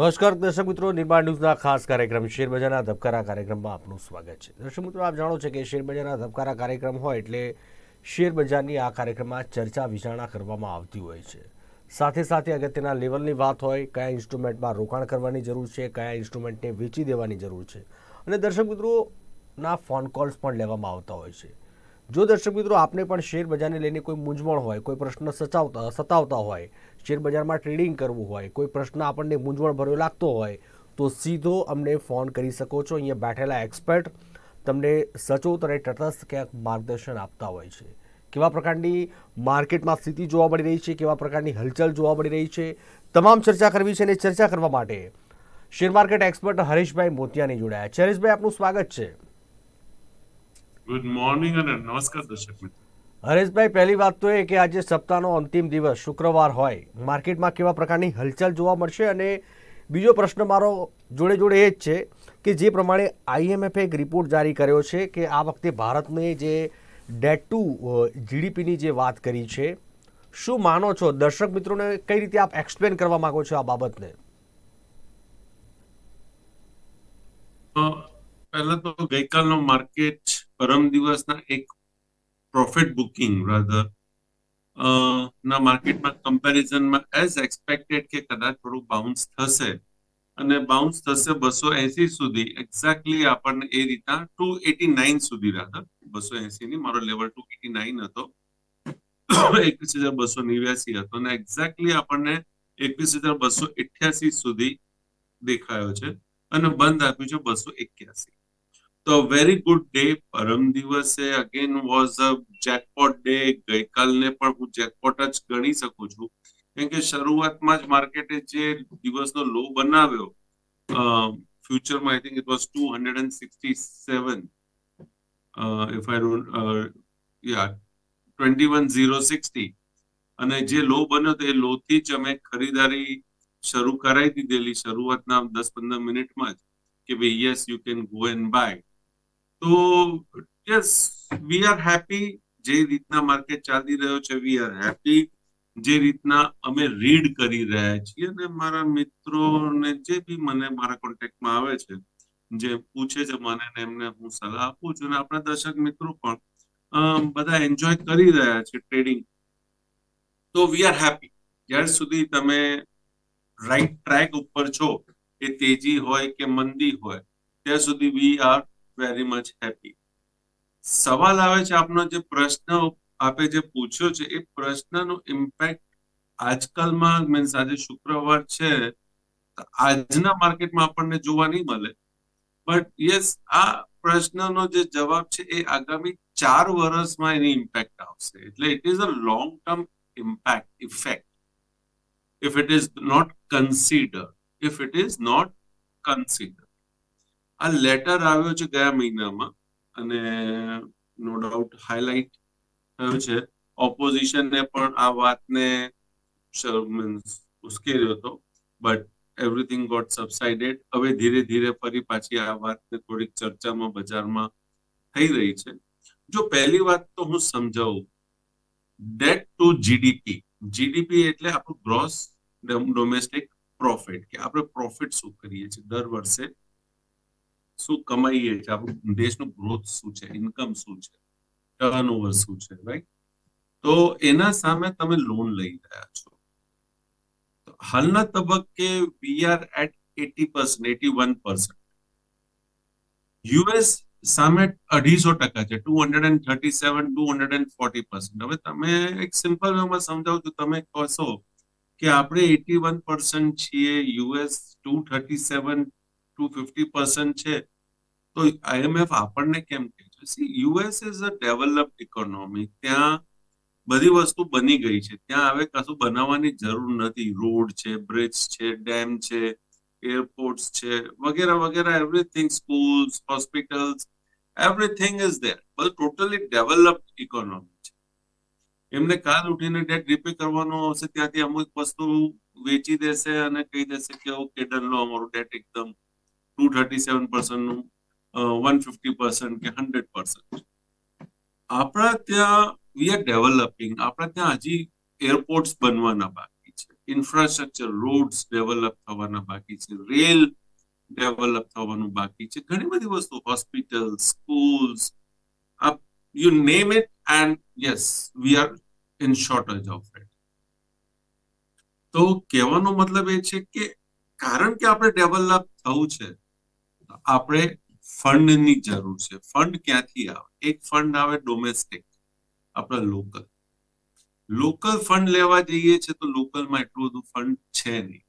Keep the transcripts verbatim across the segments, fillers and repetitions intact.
નમસ્કાર દર્શક મિત્રો, નિર્માણ ન્યૂઝના ખાસ કાર્યક્રમ શેરબજારના ધબકારા કાર્યક્રમમાં આપનું સ્વાગત છે. દર્શક મિત્રો, આપ જાણો છો કે શેરબજારના ધબકારા કાર્યક્રમ હોય એટલે શેરબજારની આ કાર્યક્રમમાં ચર્ચા વિચારણા કરવામાં આવતી હોય છે. સાથે સાથે અગત્યના લેવલની વાત હોય, કયા ઇન્સ્ટ્રુમેન્ટમાં રોકાણ કરવાની જરૂર છે, કયા ઇન્સ્ટ્રુમેન્ટને વેચી દેવાની જરૂર છે, અને દર્શક મિત્રોના ફોન કોલ્સ પણ લેવામાં આવતા હોય છે. જો દર્શક મિત્રો આપને પણ શેર બજારને લઈને કોઈ મૂંઝવણ હોય, કોઈ પ્રશ્ન સચાવતા સતાવતા હોય, શેર બજારમાં ટ્રેડિંગ કરવું હોય, કોઈ પ્રશ્ન આપણને મૂંઝવણ ભર્યો લાગતો હોય, તો સીધો અમને ફોન કરી શકો છો. અહીંયા બેઠેલા એક્સપર્ટ તમને સચોટ અને તટસ્થ ક્યાંક માર્ગદર્શન આપતા હોય છે. કેવા પ્રકારની માર્કેટમાં સ્થિતિ જોવા મળી રહી છે, કેવા પ્રકારની હલચલ જોવા મળી રહી છે, તમામ ચર્ચા કરવી છે. અને ચર્ચા કરવા માટે શેર માર્કેટ એક્સપર્ટ હરેશભાઈ મોતિયાની જોડાયા છે. હરેશભાઈ, આપનું સ્વાગત છે. ગુડ મોર્નિંગ અને નમસ્કાર દર્શક મિત્રો. હરેશભાઈ, પહેલી વાત તો એ કે આજે સપ્તાહનો અંતિમ દિવસ શુક્રવાર હોય, માર્કેટમાં કેવા પ્રકારની હલચલ જોવા મળશે? અને બીજો પ્રશ્ન મારો જોડે જોડે એ જ છે કે જે પ્રમાણે આઈએમએફે એક રિપોર્ટ જારી કર્યો છે કે આ વખતે ભારતને જે ડેટ ટુ જીડીપીની જે વાત કરી છે, શું માનો છો? દર્શક મિત્રોને કઈ રીતે આપ એક્સપ્લેન કરવા માંગો છો આ બાબતને? પહેલા તો ગઈકાલનો માર્કેટ પરમ દિવસના એક પ્રોફિટ બુકિંગ રાધર ના માર્કેટમાં કમ્પેરિઝનમાં એઝ એક્સપેક્ટેડ કે કદાચ થોડું બાઉન્સ થશે અને બાઉન્સ થશે બસો એસી સુધી. એક્ઝેક્ટલી આપણને એ રીતના ટુ એટી નાઇન સુધી રાધર બસો એસી ની મારો લેવલ ટુ એટી નાઇન હતો, એકવીસ હજાર બસો નેવ્યાસી હતો અને એક્ઝેક્ટલી આપણને એકવીસ હજાર બસો અઠ્યાસી સુધી દેખાયો છે અને બંધ આપ્યું છે બસો એક્યાસી. તો વેરી ગુડ ડે. પરમ દિવસે again was a jackpot day. ગઈકાલને પણ હું જેકપોટ જ ગણી શકું છું, કેમ કે શરૂઆતમાં જ માર્કેટે જે દિવસનો લો બનાવ્યો ફ્યુચરમાં, I think it was two hundred sixty seven if I don't યા ટ્વેન્ટી વન ઝીરો સિક્સટી, અને જે લો બન્યો તો એ લો થી જ અમે ખરીદારી શરૂ કરાવી દીધેલી શરૂઆતના દસ પંદર મિનિટમાં જ કે ભાઈ yes you can go and buy. તો યસ, વી આર હેપી જે રીતના માર્કેટ ચાલી રહ્યો છે. વી આર હેપી જે રીતના અમે રીડ કરી રહ્યા છીએ. અને મારા મિત્રોને જે બી મને મારા કોન્ટેક્ટમાં આવે છે, જે પૂછે છે મને, એમને હું સલાહ આપું છું. અને આપણા દર્શક મિત્રો પણ બધા એન્જોય કરી રહ્યા છે ટ્રેડિંગ. તો વી આર હેપી. જ્યાર સુધી તમે રાઈટ ટ્રેક ઉપર છો, એ તેજી હોય કે મંદી હોય, ત્યાં સુધી we are very much happy. સવાલ આવે છે આપનો, જે પ્રશ્ન આપે જે પૂછ્યો છે એ પ્રશ્નનો ઇમ્પેક્ટ આજકાલમાં મીન્સ આજે શુક્રવાર છે, આજના માર્કેટમાં આપણને જોવા નહીં મળે. બટ યસ, આ પ્રશ્નનો જે જવાબ છે એ આગામી ચાર વર્ષમાં એની ઇમ્પેક્ટ આવશે. એટલે it is a long term impact effect if it is not considered if it is not considered. આ લેટર આવ્યો છે ગયા મહિનામાં અને નો ડાઉટ હાઇલાઇટ થયો છે. ઓપોઝિશનને પણ આ વાતને ઉશ્કેર્યો હતો, બટ એવરીથિંગ ગોટ સબસાઇડેડ. હવે ધીરે ધીરે ફરી પાછી આ વાતને થોડીક ચર્ચામાં બજારમાં થઈ રહી છે. જો પહેલી વાત તો હું સમજાવું, ડેટ ટુ જીડીપી. જીડીપી એટલે આપણું ગ્રોસ ડોમેસ્ટિક પ્રોફિટ, કે આપણે પ્રોફિટ શું કરીએ છીએ દર વર્ષે, શું કમાઈએ છીએ, આપણું દેશનું ગ્રોથ શું છે, ઇન્કમ શું છે, ટર્નઓવર શું છે, રાઈટ? તો એના સામે તમે લોન લઈ રહ્યા છો. હાલના તબક્કે we are at eighty percent eighty one percent. US સામે અઢીસો ટકા છે, two hundred and thirty seven two hundred and forty percent. હવે તમે એક સિમ્પલ વેમાં સમજાવું તો તમે કહેશો કે આપણે એટી વન પર્સન્ટ છીએ, US two thirty seven two fifty percent છે, તો આઈએમએફ આપણને કેમ કહે છે? See, US is a developed economy. ત્યાં બધી વસ્તુ બની ગઈ છે, ત્યાં હવે કશું બનાવવાની જરૂર નથી. રોડ છે, બ્રિજ છે, ડેમ છે, એરપોર્ટ્સ છે, વગેરે વગેરે, everything, schools, hospitals, everything is there. બધું ટોટલી ડેવલપ્ડ ઇકોનોમી છે. એમને કાલ ઉઠીને ડેટ રીપે કરવાનો આવશે, ત્યાંથી અમુક વસ્તુ વેચી દેશે અને કહી દેશે કે ઓકે ડન લો, અમારું ડેટ એકદમ ટુ થર્ટી સેવન પર્સન્ટ નું વન ફિફ્ટી પર્સન્ટ કે હંડ્રેડ પર્સન્ટ. આપણા ત્યાં વી આર ડેવલપિંગ. આપણા ત્યાં હજી એરપોર્ટ્સ બનવાના બાકી છે. ઇન્ફ્રાસ્ટ્રક્ચર, રોડ્સ ડેવલપ થવાના બાકી છે, રેલ ડેવલપ થવાનું બાકી છે, ઘણી બધી વસ્તુ, hospital, schools, you name it, and yes we are in shortage of it. તો કહેવાનો મતલબ એ છે કે કારણ કે આપણે ડેવલપ થવું છે, આપણે ફંડની જરૂર છે. ફંડ ક્યાંથી આવે? એક ફંડ આવે ડોમેસ્ટિક, આપણા લોકલ. લોકલ ફંડ લેવા જઈએ છે તો લોકલમાં એટલું બધું ફંડ છે નહીં.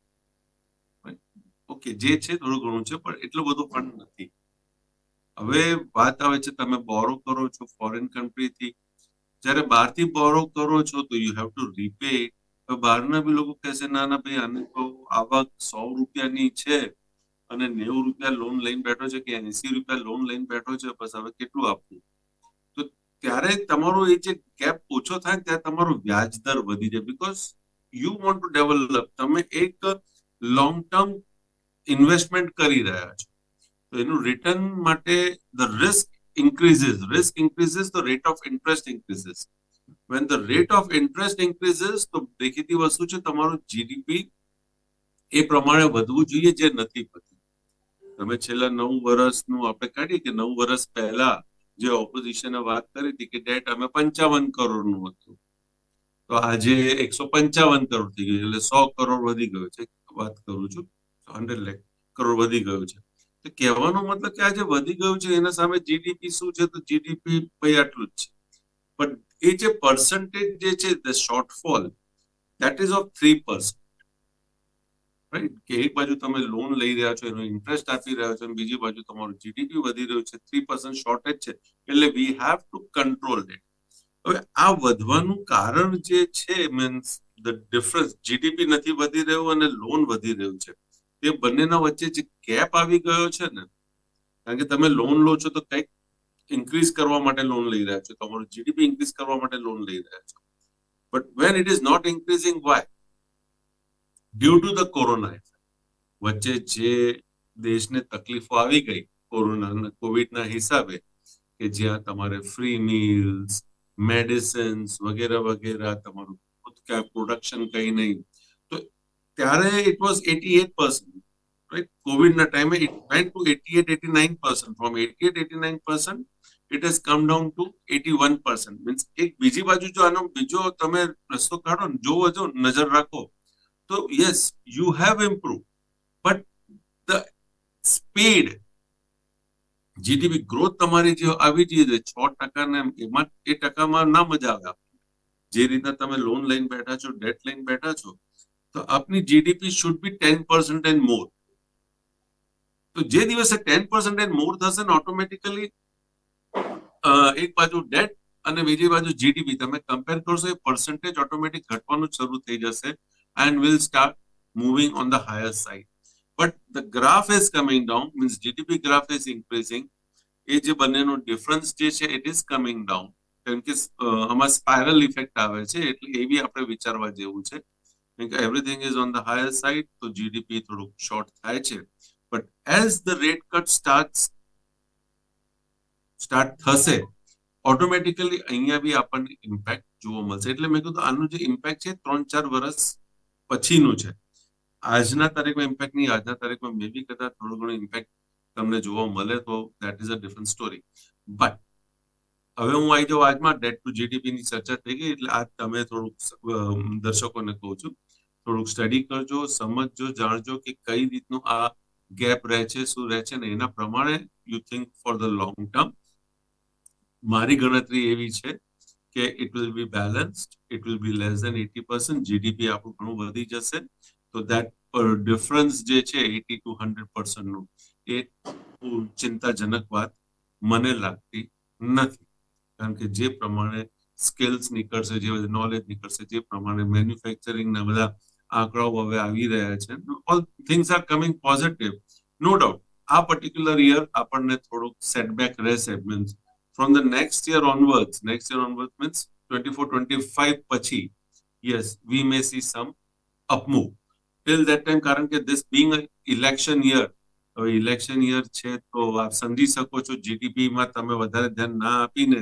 ઓકે, જે છે થોડું ઘણું છે, પણ એટલું બધું ફંડ નથી. હવે વાત આવે છે, તમે બોરો કરો છો ફોરેન કન્ટ્રીથી. જ્યારે બહારથી બોરો કરો છો તો યુ હેવ ટુ રીપે. બહારના બી લોકો કહેશે ના ના ભાઈ, આને તો આવક સો રૂપિયાની છે અને નેવું રૂપિયા લોન લઈને બેઠો છે કે એસી રૂપિયા લોન લઈને બેઠો છે, બસ હવે કેટલું આપવું? તો ત્યારે તમારો એ જે ગેપ ઓછો થાય ત્યારે તમારો વ્યાજ દર વધી જાય, because you want to develop. તમે એક લોંગ ટર્મ ઇન્વેસ્ટમેન્ટ કરી રહ્યા છો, તો એનું રિટર્ન માટે the risk increases. Risk increases, the rate of interest increases. When the rate of interest increases, તો દેખીતી વસ્તુ છે તમારું જીડીપી એ પ્રમાણે વધવું જોઈએ, જે નથી વધતું. તમે છેલ્લા નવ વર્ષનું આપણે કાઢીએ કે નવ વર્ષ પહેલા જે ઓપોઝિશને વાત કરી હતી કે ડેટ અમે પંચાવન કરોડનું હતું, તો આજે એકસો પંચાવન કરોડ થઈ ગયું, એટલે સો કરોડ વધી ગયો છે. વાત કરું છું, હંડ્રેડ લેખ કરોડ વધી ગયું છે. તો કહેવાનો મતલબ કે આજે વધી ગયું છે, એના સામે જીડીપી શું છે? તો જીડીપી ભાઈ આટલું જ છે. પણ એ જે પર્સન્ટેજ જે છે, the shortfall, that is of three percent. Right? કે એક બાજુ તમે લોન લઈ રહ્યા છો, એનો ઇન્ટરેસ્ટ આપી રહ્યા છો, અને બીજી બાજુ તમારું જીડીપી વધી રહ્યું છે, થ્રી પર્સન્ટ શોર્ટેજ છે. એટલે we have to control it. હવે આ વધવાનું કારણ જે છે, મીન્સ ધ ડિફરન્સ, જીડીપી નથી વધી રહ્યું અને લોન વધી રહ્યું છે, તે બંનેના વચ્ચે જે ગેપ આવી ગયો છે ને, કારણ કે તમે લોન લો છો તો કંઈક ઇન્ક્રીઝ કરવા માટે લોન લઈ રહ્યા છો, તમારું જીડીપી ઇન્ક્રીઝ કરવા માટે લોન લઈ રહ્યા છો. But when it is not increasing, why? Due to the corona effect. વચ્ચે જે દેશને તકલીફો આવી ગઈ કોરોના કોવિડના હિસાબે, કે જ્યાં તમારે ફ્રી મીલ્સ, મેડિસિન્સ વગેરે વગેરે, તમારું પ્રોડક્શન કઈ નહીં, તો ત્યારે it was eighty eight percent. right? કોવિડના ટાઈમે it went to eighty-eight eighty-nine percent. From eighty-eight eighty-nine percent it has come down to eighty-one percent. Means એક બીજી બાજુ જો આનો બીજો તમે રસ્તો કાઢો ને, જોવો, જો નજર રાખો, તો yes you have improve, but the speed, GDP growth તમારી જે આવી જોઈએ છ ટકા ને એમાં એ ટકામાં ના મજા આવે. જે રીતના તમે લોન લઈને બેઠા છો, ડેટ લઈને બેઠા છો, તો આપની GDP should be ten percent and more. તો જે દિવસે ટેન પર્સન્ટ એન્ડ મોર થશે ને, ઓટોમેટિકલી એક બાજુ ડેટ અને બીજી બાજુ જીડીપી તમે કમ્પેર કરશો, એ પર્સન્ટેજ ઓટોમેટિક ઘટવાનું શરૂ થઈ જશે, and will start moving on the higher side. But the graph is coming down, means GDP graph is increasing. એ જે બંનેનો ડિફરન્સ જે છે, ઇટ ઇઝ કમિંગ ડાઉન. કેમ કે આમાં સ્પાઇરલ ઇફેક્ટ આવે છે, એટલે એ બી આપણે વિચારવા જેવું છે. કેમ કે everything is on the higher side, તો જીડીપી થોડુંક શોર્ટ થાય છે. But as the rate cut start start થશે, ઓટોમેટિકલી અહીંયા બી આપણને ઇમ્પેક્ટ જોવા મળશે. એટલે મેં કીધું આનું જે ઇમ્પેક્ટ છે ત્રણ ચાર વર્ષ પછીનું છે. આજના તારીખમાં ઇમ્પેક્ટ નહીં, આજના તારીખમાં મે બી કદાચ થોડું ઘણું ઇમ્પેક્ટ તમને જોવા મળે, તો that is a different story. But હવે હું આવી જાઉં આજમાં ડેટ ટુ જીડીપી ની ચર્ચા થઈ ગઈ, એટલે આજ તમે થોડુંક દર્શકોને કહું છું, થોડુંક સ્ટડી કરજો, સમજજો, જાણજો કે કઈ રીતનું આ ગેપ રહે છે, શું રહે છે, ને એના પ્રમાણે you think for the long term. મારી ગણતરી એવી છે કે it will be balanced, it will be less than eighty percent. GDP આપણું ઘણું વધી જશે, તો દેટ ડિફરન્સ જે છે એટી ટુ હંડ્રેડ પર્સન્ટનું, એ ચિંતાજનક વાત મને લાગતી નથી. કારણ કે જે પ્રમાણે સ્કિલ્સ નીકળશે, જે નોલેજ નીકળશે, જે પ્રમાણે મેન્યુફેક્ચરિંગના બધા આંકડાઓ હવે આવી રહ્યા છે, all things are coming positive. No doubt આ પર્ટિક્યુલર યર આપણને થોડુંક સેટબેક રહેશે. Means from the next year onwards, next year onward means twenty four twenty five પછી, yes we may see some upmove till that time. કારણ કે this being a election year, હવે election year છે તો આપ સમજી શકો છો, જીડીપીમાં તમે વધારે ધ્યાન ના આપીને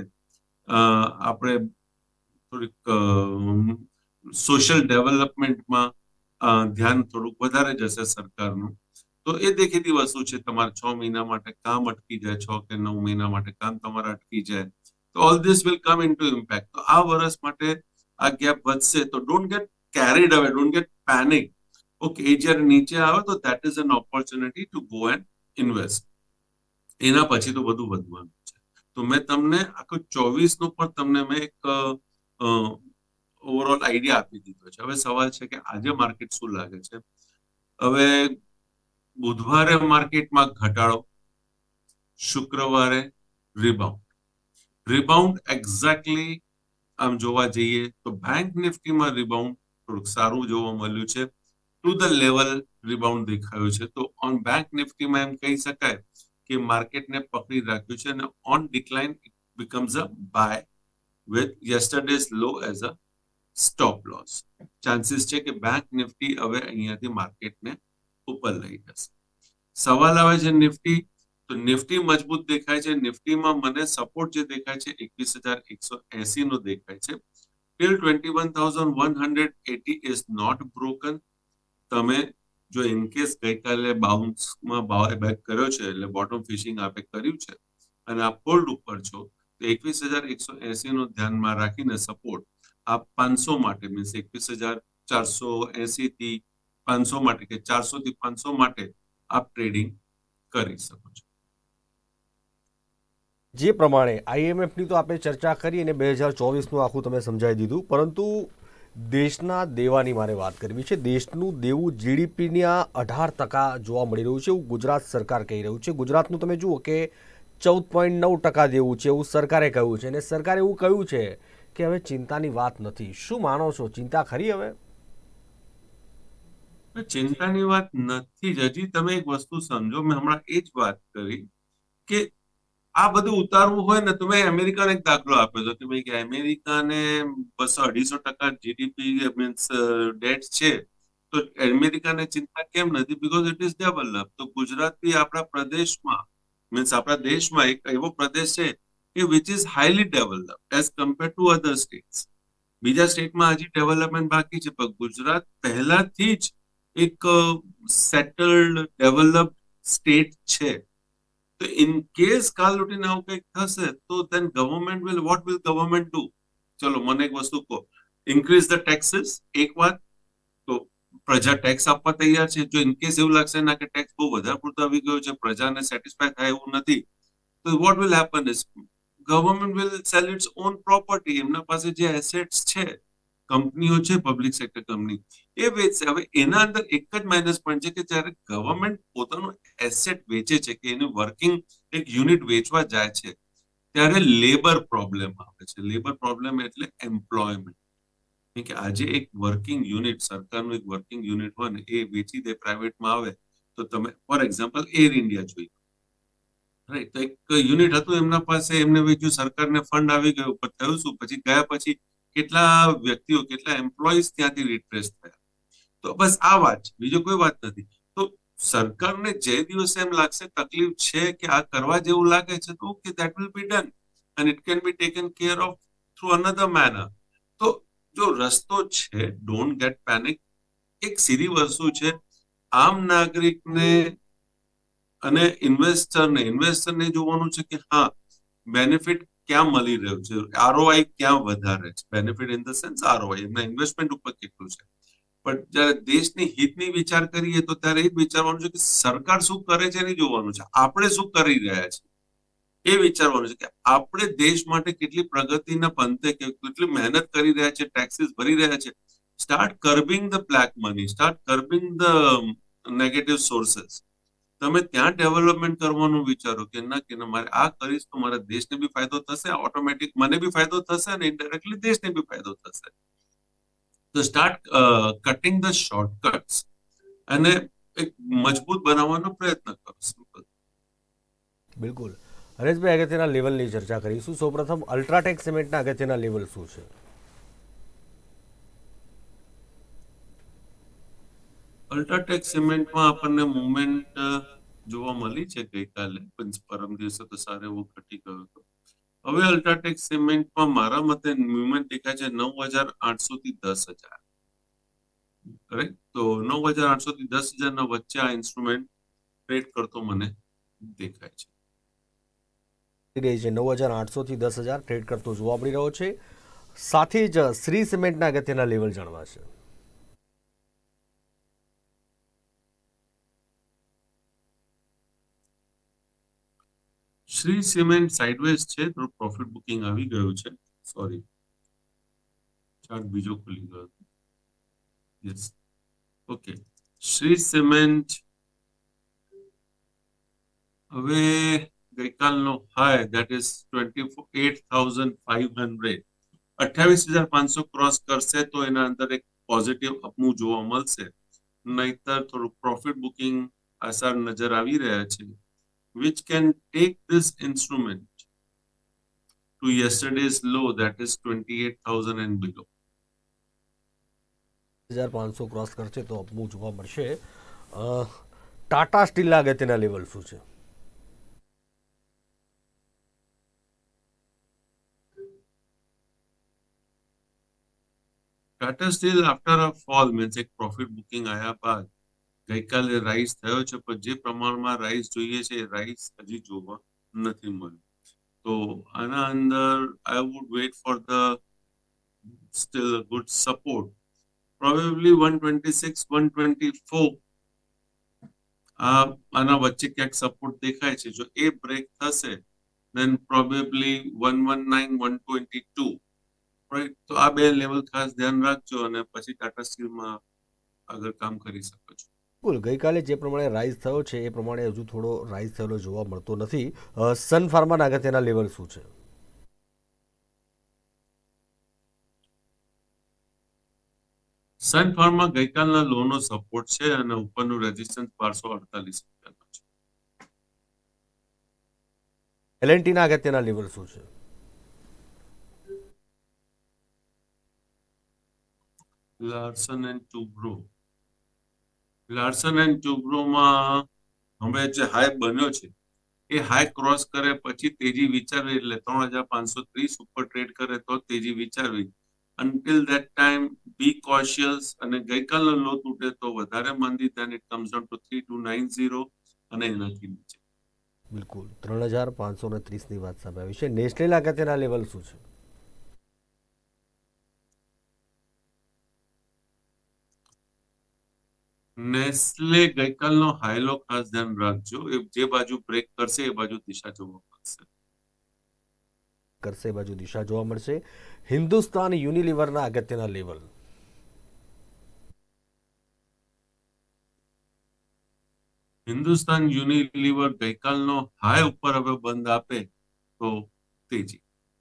આપણે થોડીક સોશિયલ ડેવલપમેન્ટમાં ધ્યાન થોડુંક વધારે જશે સરકારનું. તો એ દેખીતી વસ્તુ છે. તમારે છ મહિના માટે કામ અટકી જાય, છ કે નવ મહિના માટે કામ તમારે અટકી જાય, તો all this will come into impact. તો આ વર્ષ માટે આ ગેપ વધશે. તો don't get carried away, don't get panic. Okay, એ જ્યારે નીચે આવે તો that is an opportunity to go and invest. એના પછી તો બધું વધવાનું છે. તો મેં તમને આખું ચોવીસ નું પણ તમને મેં એક ઓવરઓલ આઈડિયા આપી દીધો છે. હવે સવાલ છે કે આજે માર્કેટ શું લાગે છે. હવે બુધવારે માર્કેટમાં ઘટાડો, શુક્રવારે રિબાઉન્ડ. રિબાઉન્ડ એક્ઝેક્ટલી આમ જોવા જઈએ તો બેંક નિફ્ટીમાં રિબાઉન્ડ થોડુંક સારું જોવા મળ્યું છે. ટુ ધ લેવલ રિબાઉન્ડ દેખાયું છે. તો ઓન બેંક નિફ્ટીમાં એમ કહી શકાય કે માર્કેટને પકડી રાખ્યું છે અને on decline it becomes a buy with yesterday's low as a stop loss. Chances છે કે બેંક નિફ્ટી હવે અહીંયાથી માર્કેટને ઉપર લઈ જશે. સવાલ આવે છે નિફ્ટી, તો નિફ્ટી મજબૂત દેખાય છે. નિફ્ટીમાં મને સપોર્ટ જે દેખાય છે એકવીસ હજાર એકસો એસી નો દેખાય છે. Till twenty one thousand one hundred eighty is not broken. તમે જો ઇનકેસ ગઈકાલે બાઉન્સમાં બેક કર્યો છે, એટલે બોટમ ફિશિંગ આપે કર્યું છે અને આપ હોલ્ડ ઉપર છો, તો એકવીસ હજાર એકસો એસી નો ધ્યાનમાં રાખીને સપોર્ટ આપ પાંચસો માટે મીન્સ એકવીસ હજાર ચારસો એસી થી પાંચસો માટે કે ચારસો થી પાંચસો માટે આપ ટ્રેડિંગ કરી શકો છો. જે પ્રમાણે આઈએમએફની તો આપણે ચર્ચા કરી અને બે હજાર ચોવીસનું આખું તમે સમજાવી દીધું, પરંતુ દેશના દેવાની મારે વાત કરવી છે. દેશનું દેવું જીડીપીના અઢાર ટકા જોવા મળી રહ્યું છે એવું ગુજરાત સરકાર કહી રહ્યું છે. ગુજરાતનું તમે જુઓ કે ચૌદ પોઈન્ટ નવ ટકા દેવું છે એવું સરકારે કહ્યું છે, અને સરકારે એવું કહ્યું છે કે હવે ચિંતાની વાત નથી. શું માનો છો, ચિંતા ખરી હવે? ચિંતાની વાત નથી જ. હજી તમે એક વસ્તુ સમજો, મેં હમણાં એ જ વાત કરી કે આ બધું ઉતારવું હોય ને, તો મેં અમેરિકાને એક દાખલો આપ્યો હતો કે ભાઈ કે અમેરિકાને બસો અઢીસો ટકા જીડીપી મીન્સ ડેટ છે, તો અમેરિકાને ચિંતા કેમ નથી? Because it is develop. તો ગુજરાત બી આપણા પ્રદેશમાં મીન્સ આપણા દેશમાં એક એવો પ્રદેશ છે કે which is highly develop as compare to other states. બીજા સ્ટેટમાં હજી ડેવલપમેન્ટ બાકી છે, પણ ગુજરાત પહેલાથી જ એક સેટલડ ડેવલપ્ડ સ્ટેટ છે. તો ઇન કેસ કાલ ઉઠીને આવું કંઈક થશે તો then government will what will government do? ચલો મને એક વસ્તુ કહો, ઇન્ક્રીઝ ધ ટેક્સીસ એક વાત, તો પ્રજા ટેક્સ આપવા તૈયાર છે. જો ઇનકેસ એવું લાગશે ના કે ટેક્સ બહુ વધારે પૂરતો આવી ગયો છે, પ્રજાને સેટિસ્ફાય થાય એવું નથી, તો what will happen is government will sell its on property. એમના પાસે જે એસેટ્સ છે, કંપનીઓ છે, પબ્લિક સેક્ટર કંપની, એ વેચશે. હવે એના અંદર એક જ માઇનસ પોઈન્ટ છે કે જ્યારે ગવર્મેન્ટ પોતાનું એસેટ વેચે છે કે એનું વર્કિંગ એક યુનિટ વેચવા જાય છે, ત્યારે લેબર પ્રોબ્લેમ આવે છે. લેબર પ્રોબ્લેમ એટલે એમ્પ્લોયમેન્ટ. કે આજે એક વર્કિંગ યુનિટ, સરકારનું એક વર્કિંગ યુનિટ હોય ને, એ વેચી દે, પ્રાઇવેટમાં આવે, તો તમે ફોર એક્ઝામ્પલ એર ઇન્ડિયા જોઈ, રાઈટ? તો એક યુનિટ હતું એમના પાસે, એમને વેચ્યું, સરકારને ફંડ આવી ગયું, પણ થયું શું? પછી ગયા પછી કેટલા વ્યક્તિઓ, કેટલા એમ્પ્લોઈઝ ત્યાંથી રિપ્લેસ થયા. તો બસ આ વાત છે, બીજો કોઈ વાત નથી. તો સરકારને જે દિવસે એમ લાગશે તકલીફ છે કે આ કરવા જેવું લાગે છે, તો okay, that will be done and it can be taken care of through another manner. તો જો રસ્તો છે, ડોન્ટ ગેટ પેનિક. એક સીધી વસ્તુ છે, આમ નાગરિકને અને ઇન્વેસ્ટરને ઇન્વેસ્ટરને જોવાનું છે કે હા, બેનિફિટ ક્યાં મળી રહ્યું છે, આરઓઆઈ ક્યાં વધારે છે. Benefit in the sense ROI એમના ઇન્વેસ્ટમેન્ટ ઉપર કેટલું છે. પણ જયારે દેશની હિતની વિચાર કરીએ તો ત્યારે એ જ વિચારવાનું છે કે સરકાર શું કરે છે એની જોવાનું છે, આપણે શું કરી રહ્યા છીએ એ વિચારવાનું છે કે આપણે દેશ માટે કેટલી પ્રગતિના પંથે કેટલી મહેનત કરી રહ્યા છે, ટેક્સીસ ભરી રહ્યા છે. Start curbing the black money, start curbing the negative sources. તમે ત્યાં ડેવલપમેન્ટ કરવાનું વિચારો કે ના કે મારે આ કરીશ તો મારા દેશને બી ફાયદો થશે, ઓટોમેટિક મને બી ફાયદો થશે અને ઇનડાયરેક્ટલી દેશને બી ફાયદો થશે. તો સ્ટાર્ટ કટિંગ ધ શોર્ટકટ્સ અને એક મજબૂત બનાવવાનો પ્રયત્ન કરો. સિમ્પલ. બિલકુલ. હરેશભાઈ, અગત્યના લેવલની ચર્ચા કરીશું. સૌપ્રથમ અલ્ટ્રાટેક સિમેન્ટના અગત્યના લેવલ શું છે? અલ્ટ્રાટેક સિમેન્ટમાં આપણને મુવમેન્ટ જોવા મળી છે ગઈકાલે, પરમ દિવસે તો સારો એવો ઘટી ગયો હતો. હવે અલ્ટ્રાટેક સિમેન્ટમાં મારા મતે મુવમેન્ટ દેખાય છે નવ હજાર આઠસો થી દસ હજાર. કરેક્ટ. તો નવ હજાર આઠસો થી દસ હજાર ના વચ્ચે આ ઇન્સ્ટ્રુમેન્ટ ટ્રેડ કરતો મને દેખાય છે. રહી છે નવ હજાર આઠસો થી દસ હજાર ટ્રેડ કરતો જોવા મળી રહ્યો છે. સાથે જ શ્રી સિમેન્ટના અગત્યના લેવલ જાણવા છે. શ્રી સિમેન્ટ સાઇડવેઝ છે, થોડું પ્રોફિટ બુકિંગ આવી ગયું છે. સોરી, ચાર્ટ બીજો ખુલી ગયો. Yes, okay. શ્રી સિમેન્ટ હવે ગઈકાલનો high that is twenty eight thousand five hundred અઠ્યાવીસ હજાર પાંચસો ક્રોસ કરશે તો એના અંદર એક પોઝિટિવ અપમૂવ જોવા મળશે, નહીતર થોડું પ્રોફિટ બુકિંગ આસાર નજર આવી રહ્યા છે, which can take this instrument to yesterday's low, that is twenty-eight thousand and below. હજાર પાંચસો ક્રોસ કરશે તો અપમૂવ જોવા મળશે. ટાટા સ્ટીલના અગત્યના લેવલ શું છે? Tata Steel after a fall means એક પ્રોફિટ બુકિંગ આવ્યા બાદ ગઈકાલે રાઇઝ થયો છે, પણ જે પ્રમાણમાં રાઇઝ જોઈએ છે એ રાઇઝ હજી જોવા નથી મળ્યું. તો આના અંદર I would wait for the steel good support, probably one twenty six one twenty four આ આના વચ્ચે ક્યાંક સપોર્ટ દેખાય છે. જો એ બ્રેક થશે then probably one one nine one twenty two, right. તો આ બે લેવલ ખાસ ધ્યાન રાખજો અને પછી ટાટા સ્ટીલમાં આગળ કામ કરી શકો છો. બિલકુલ, ગઈકાલે જે પ્રમાણે રાઇઝ થયો છે એ પ્રમાણે હજુ થોડો રાઇઝ થયેલો જોવા મળતો નથી. સન ફાર્માના અગત્યના લેવલ શું છે? સન ફાર્મા ગઈકાલના લોનો સપોર્ટ છે અને ઉપરનું રેઝિસ્ટન્સ બારસો અડતાલીસ રૂપિયાનો છે. એલ એન્ડ ટીના અગત્યના લેવલ શું છે? Larsen and Toubro Larsen and ટુબ્રોમાં હવે જે હાઈ બન્યો છે એ હાઈ ક્રોસ કરે પછી તેજી વિચારવી, એટલે ત્રણ હજાર પાંચસો ત્રીસ ઉપર ટ્રેડ કરે તો તેજી વિચારવી. Until that time be cautious, અને ગઈકાલનો લો તૂટે તો વધારે મંદી, then it comes down to three two nine zero અને એનાથી નીચે. બિલકુલ, ત્રણ હજાર પાંચસો ને ત્રીસની વાત સામે આવી છે. નેશનલ અગત્યના લેવલ શું છે? નેસ્લે ગઈકાલનો હાઈલો ખાસ ધ્યાન રાખજો, એ જે બાજુ બ્રેક કરશે એ બાજુ દિશા જોવા મળશે. કરશે એ બાજુ દિશા જોવા મળશે. હિન્દુસ્તાન યુનિલિવરના અગત્યના લેવલ? હિન્દુસ્તાન યુનિલિવર ગઈકાલનો હાઈ ઉપર હવે બંધ આપે તો તેજી.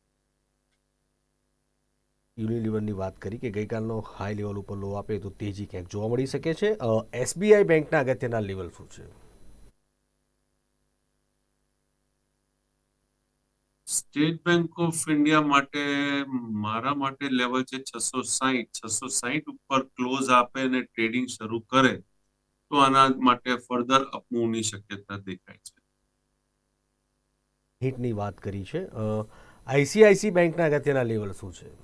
યુનિલિવરની વાત કરી કે ગઈકાલનો હાઈ લેવલ ઉપર લો આપે તો તેજી ક્યાંક જોવા મળી શકે છે. એસબીઆઈ બેંકના અગત્યના લેવલ શું છે? સ્ટેટ બેંક ઓફ ઇન્ડિયા માટે મારા માટે લેવલ છે છસો સાહીઠ છસો સાહીઠ ઉપર ક્લોઝ આપે અને ટ્રેડિંગ શરૂ કરે તો આના માટે ફર્ધર અપમૂવની શક્યતા દેખાય છે. હિટની વાત કરી છે. આઈસીઆઈસી બેંકના અગત્યના લેવલ શું છે?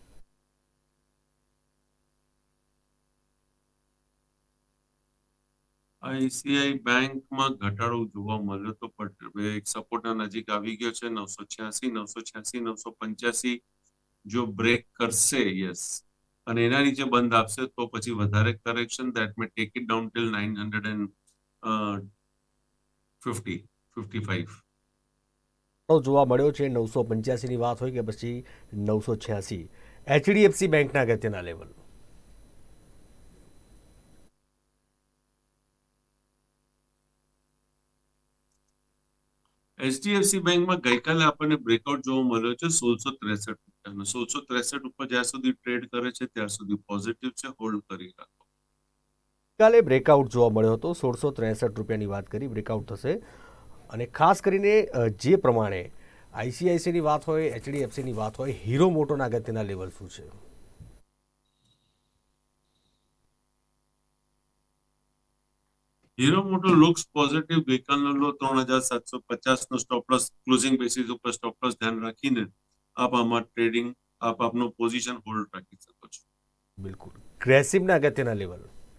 આઈસીઆઈ બેંકમાં ઘટાડો જોવા મળ્યો તો પણ એક સપોર્ટના નજીક આવી ગયો છે. નવસો છ્યાસી નવસો છ્યાસી નવસો પંચ્યાસી જો બ્રેક કરશે, યસ, અને એના નીચે બંધ આપશે તો પછી વધારે correction, that may take it down till nine hundred and fifty fifty five જોવા મળ્યો છે. નવસો પંચ્યાસીની વાત હોય કે પછી નવસો છ્યાસી. એચડીએફસી બેંકના અગત્યના લેવલ? એચડીએફસી બેંકમાં ગઈકાલે આપણને બ્રેકઆઉટ જોવા મળ્યો છે સોળસો ત્રેસઠ રૂપિયાનો. સોળસો ત્રેસઠ ઉપર જ્યાં સુધી ટ્રેડ કરે છે ત્યાં સુધી પોઝિટિવ છે, હોલ્ડ કરી રાખો. ગઈકાલે બ્રેકઆઉટ જોવા મળ્યો હતો. સોળસો ત્રેસઠ રૂપિયાની વાત કરી, બ્રેકઆઉટ થશે. અને ખાસ કરીને જે પ્રમાણે આઈસીઆઈસીની વાત હોય, એચડીએફસીની વાત હોય, હીરો મોટોના અગત્યના લેવલ શું છે? હીરો મોટો લુક્સ પોઝિટિવ. ગઈકાલનો લો ત્રણ હજાર સાતસો પચાસ નો સ્ટોપ લોસ ક્લોઝિંગ બેસિસ ઉપર સ્ટોપ લોસ ધ્યાન રાખીને આપ આમાં ટ્રેડિંગ આપ આપનો પોઝિશન હોલ્ડ રાખી શકો છો. બિલકુલ. ગ્રેસિમના અગત્યના લેવલ?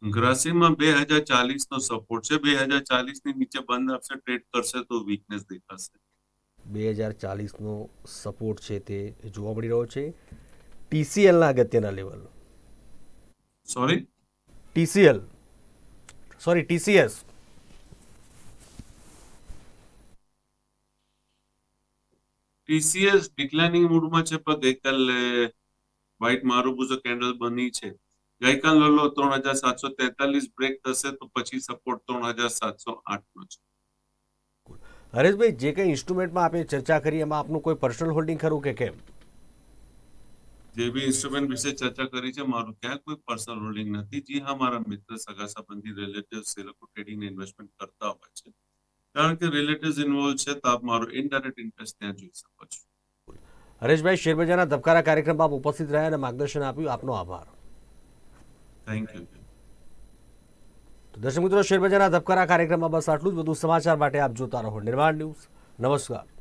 ગ્રાસીમાં બે હજાર ચાલીસ નો સપોર્ટ છે. બે હજાર ચાલીસ ની નીચે બંધ આપશે, ટ્રેડ કરશે તો વીકનેસ દેખાશે. બે હજાર ચાલીસનો સપોર્ટ છે તે જોવા મળી રહ્યો છે. ટીસીએલના અગત્યના level, sorry TCL sorry TCS TCS declining મૂડમાં છે, પણ ગઈકાલે વ્હાઇટ મારુબુજો કેન્ડલ બની છે. ગઈકાલ લો ત્રણ હજાર સાતસો તેતાલીસ બ્રેક થશે તો પછી સપોર્ટ ત્રણ હજાર સાતસો આઠ નો છે. હરેશભાઈ, જે કંઈ ઇન્સ્ટ્રુમેન્ટમાં આપણે ચર્ચા કરી એમાં આપનું કોઈ પર્સનલ હોલ્ડિંગ ખરું કે કેમ? જે બી ઇન્સ્ટ્રુમેન્ટ વિશે ચર્ચા કરી છે, મારું ક્યાં કોઈ પર્સનલ હોલ્ડિંગ નથી. જી હા, મારા મિત્ર, સગા સંબંધી, રિલેટિવ્સ એ લોકો ટ્રેડિંગ ઇન્વેસ્ટમેન્ટ કરતા હોય છે. કારણ કે રિલેટિવ્સ ઇન્વોલ્વ છે તો આપ મારો ઇનડાયરેક્ટ ઇન્ટરેસ્ટ ત્યાં જોઈ શકો છો. હરેશભાઈ, શેરબજારના ધબકારા કાર્યક્રમમાં આપ ઉપસ્થિત રહ્યા અને માર્ગદર્શન આપ્યું, આપનો આભાર. Thank you. તો દર્શક મિત્રો, શેરબજારના ધબકારા કાર્યક્રમમાં બસ આટલું જ. વધુ સમાચાર માટે આપ જોતા રહો નિર્માણ ન્યૂઝ. નમસ્કાર.